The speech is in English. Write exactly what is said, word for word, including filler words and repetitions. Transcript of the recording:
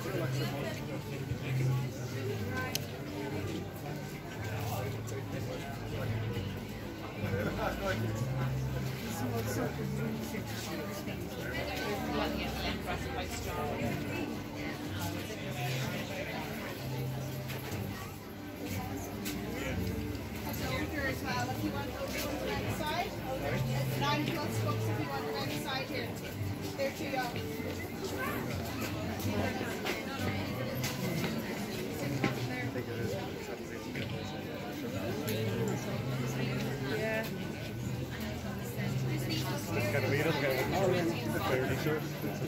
As well, if you want those ones around the side, nine plus books if you want around the side here. They're too young. Yeah. Kind of weird, kind of fairly short.